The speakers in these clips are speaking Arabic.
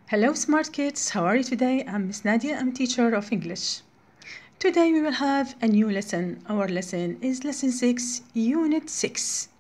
Hello smart kids, how are you today? I'm Miss Nadia, I'm a teacher of English. Today we will have a new lesson. Our lesson is lesson 6, unit 6.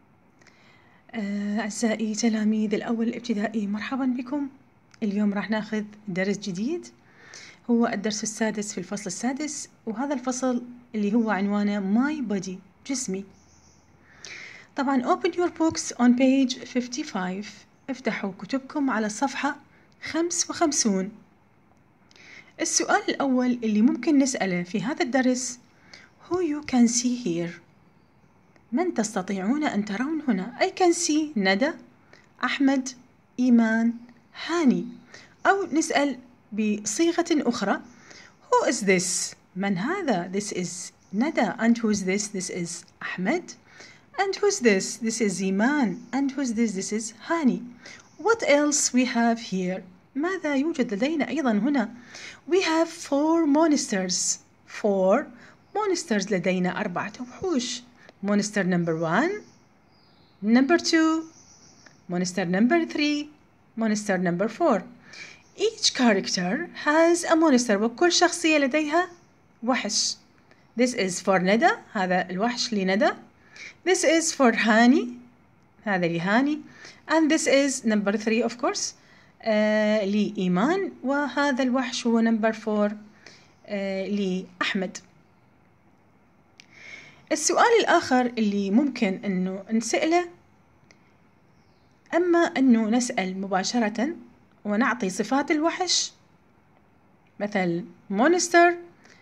أعزائي تلاميذ الأول الابتدائي مرحبا بكم. اليوم راح ناخذ درس جديد، هو الدرس السادس في الفصل السادس، وهذا الفصل اللي هو عنوانه My Body، جسمي. طبعا open your books on page 55. افتحوا كتبكم على الصفحة 55. السؤال الأول اللي ممكن نسأله في هذا الدرس Who you can see here؟ من تستطيعون أن ترون هنا؟ I can see ندى، أحمد، إيمان، هاني. أو نسأل بصيغة أخرى Who is this؟ من هذا؟ This is ندى. And who is this؟ This is أحمد. And who's this؟ This is إيمان. And who's this؟ This is هاني. What else we have here؟ ماذا يوجد لدينا أيضا هنا؟ We have 4 monsters. 4 monsters لدينا 4 وحوش. Monster number 1, number 2, monster number 3, monster number 4. Each character has a monster. وكل شخصية لديها وحش. This is for ندى، هذا الوحش لندى. This is for هاني، هذا لهاني. And this is number 3 of course لإيمان، وهذا الوحش هو number 4 لأحمد. السؤال الآخر اللي ممكن أنه نسأله، أما أنه نسأل مباشرة ونعطي صفات الوحش، مثل monster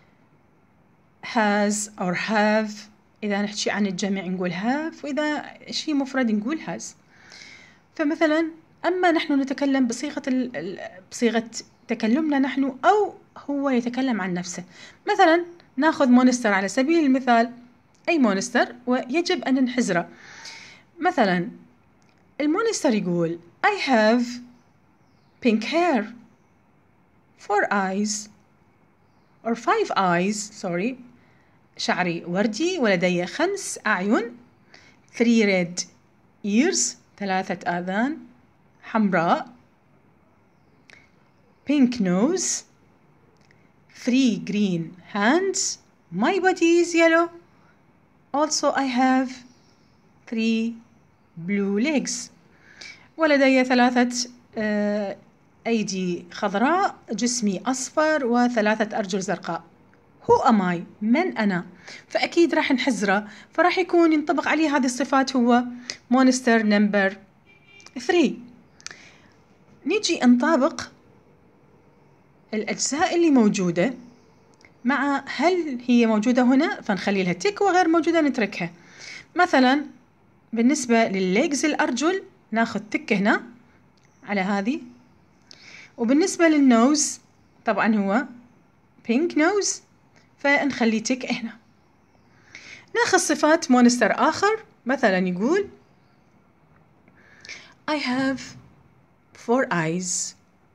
has or have. إذا نحكي عن الجمع نقول have، وإذا شيء مفرد نقول has. فمثلا أما نحن نتكلم بصيغة تكلمنا نحن، أو هو يتكلم عن نفسه. مثلا ناخذ مونستر على سبيل المثال، أي مونستر ويجب أن نحزره. مثلا المونستر يقول I have pink hair, 4 eyes or 5 eyes, sorry. شعري وردي ولدي 5 أعين. 3 red ears، 3 آذان حمراء. pink nose، 3 green hands. my body is yellow. also I have 3 blue legs. ولدي 3 أيدي خضراء، جسمي أصفر، و3 أرجل زرقاء. Who am I؟ من أنا؟ فأكيد راح نحزره، فراح يكون ينطبق عليه هذه الصفات، هو monster number 3. نيجي نطابق الأجزاء اللي موجودة مع هل هي موجودة هنا، فنخلي لها تك، وغير موجودة نتركها. مثلا بالنسبة للليجز الأرجل ناخذ تك هنا على هذه. وبالنسبة للنوز طبعا هو pink nose، فنخلي تك هنا. ناخذ صفات مونستر آخر، مثلا يقول I have 4 eyes,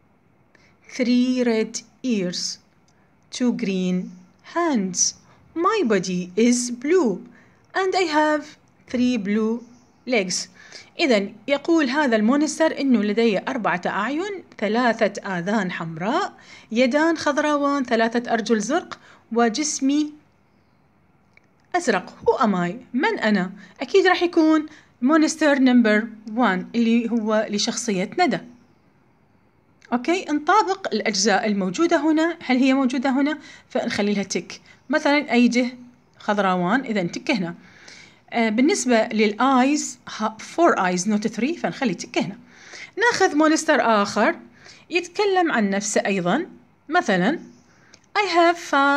3 red ears, 2 green hands. my body is blue and I have 3 blue legs. إذن يقول هذا المونستر إنه لدي 4 أعين، 3 آذان حمراء، يدان خضراوان، 3 أرجل زرق، وجسمي أزرق. Who am I؟ من أنا؟ أكيد راح يكون monster number 1 اللي هو لشخصية ندى. أوكي، نطابق الأجزاء الموجودة هنا، هل هي موجودة هنا؟ فنخلي لها تك. مثلا أيده خضراوان، إذا تك هنا. بالنسبة للآيز 4 eyes not 3، فنخلي تك هنا. ناخذ مونستر آخر يتكلم عن نفسه أيضا، مثلا I have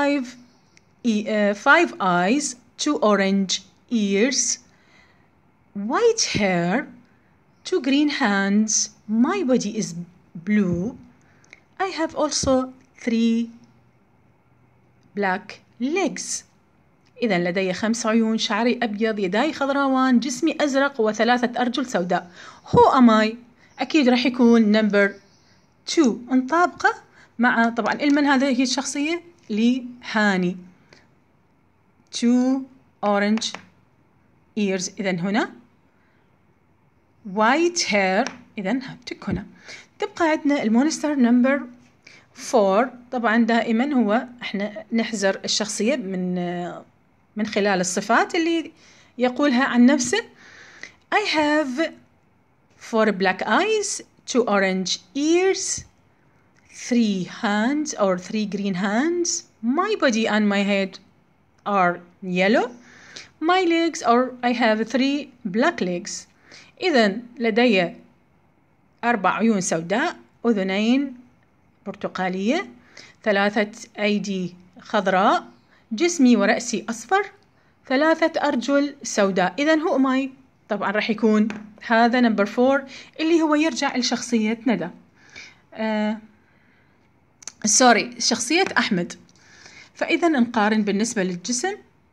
5 eyes, 2 orange ears, white hair, 2 green hands. my body is blue. I have also 3 black legs. إذا لدي 5 عيون، شعري أبيض، يداي خضراوان، جسمي أزرق، و3 أرجل سوداء. Who am I؟ أكيد راح يكون number 2. نطابقه مع طبعا المن هذا هي الشخصية لهاني. 2 orange ears، إذا هنا white hair، إذا تك هنا. تبقى عندنا المونستر نمبر 4. طبعا دائما هو احنا نحذر الشخصية من خلال الصفات اللي يقولها عن نفسه. I have 4 black eyes, 2 orange ears, 3 hands or 3 green hands. My body and my head are yellow. My legs or I have 3 black legs. إذن لدي 4 عيون سوداء، أذنين برتقالية، 3 أيدي خضراء، جسمي ورأسي أصفر، 3 أرجل سوداء. إذن هو ماي طبعا راح يكون هذا نمبر 4 اللي هو يرجع لشخصية ندى. شخصية أحمد. فإذا نقارن بالنسبة للجسم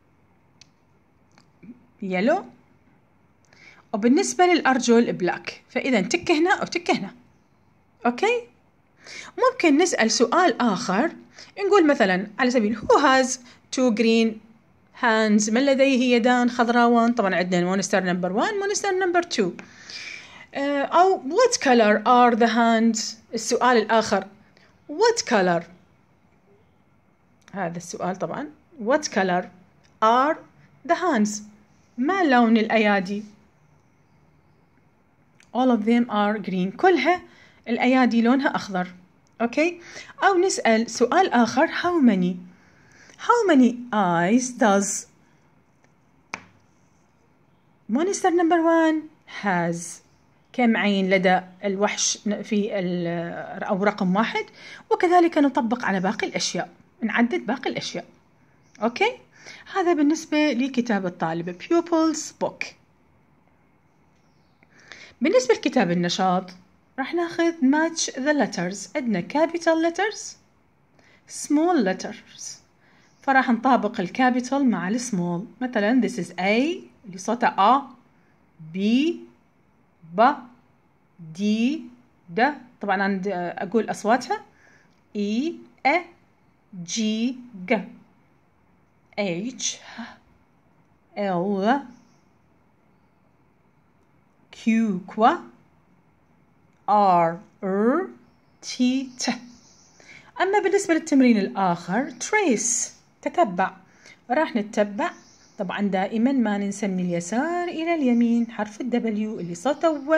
يلو، وبالنسبة للأرجل بلاك. فإذا تك هنا أو تك هنا. أوكي. ممكن نسأل سؤال آخر، نقول مثلا على سبيل who has 2 green hands، من لديه يدان خضراوان. طبعا عندنا مونستر نمبر 1 مونستر نمبر 2. أو what color are the hands. السؤال الآخر what color، هذا السؤال طبعا what color are the hands، ما لون الأيادي. all of them are green، كلها الأيادي لونها أخضر. أوكي. أو نسأل سؤال آخر how many eyes does monster number 1 has. كم عين لدى الوحش في أو رقم 1. وكذلك نطبق على باقي الأشياء، نعدد باقي الأشياء. أوكي. هذا بالنسبة لكتاب الطالب pupils book. بالنسبة لكتاب النشاط راح ناخذ match the letters. عندنا capital letters small letters، فراح نطابق الكابيتال مع السمول. مثلا this is A اللي صوتها A، B، B، D، D. طبعا أنا أقول أصواتها E، A، G، G، H، L، Q، Q، R، R، T، T. أما بالنسبة للتمرين الآخر trace تتبع، راح نتبع. طبعا دائما ما ننسى من اليسار إلى اليمين حرف W اللي صوته و،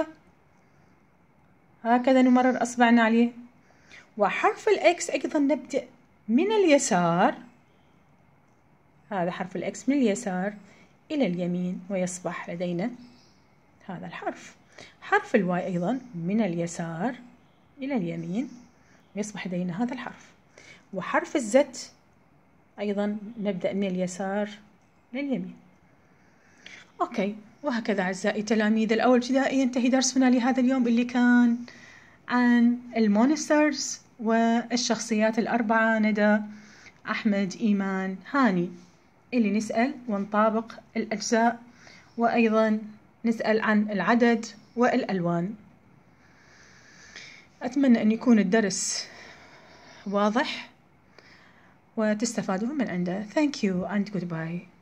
هكذا نمرر أصبعنا عليه. وحرف الإكس أيضا نبدأ من اليسار، هذا حرف الإكس من اليسار إلى اليمين ويصبح لدينا هذا الحرف. حرف الواي أيضا من اليسار إلى اليمين ويصبح لدينا هذا الحرف. وحرف الزت أيضا نبدأ من اليسار لليمين. أوكي. وهكذا أعزائي تلاميذ الأول ابتدائي ينتهي درسنا لهذا اليوم اللي كان عن المونسترز والشخصيات الأربعة ندى، أحمد، إيمان، هاني، اللي نسأل ونطابق الأجزاء، وأيضا نسأل عن العدد والألوان. أتمنى أن يكون الدرس واضح وتستفادون من عنده. Thank you and goodbye.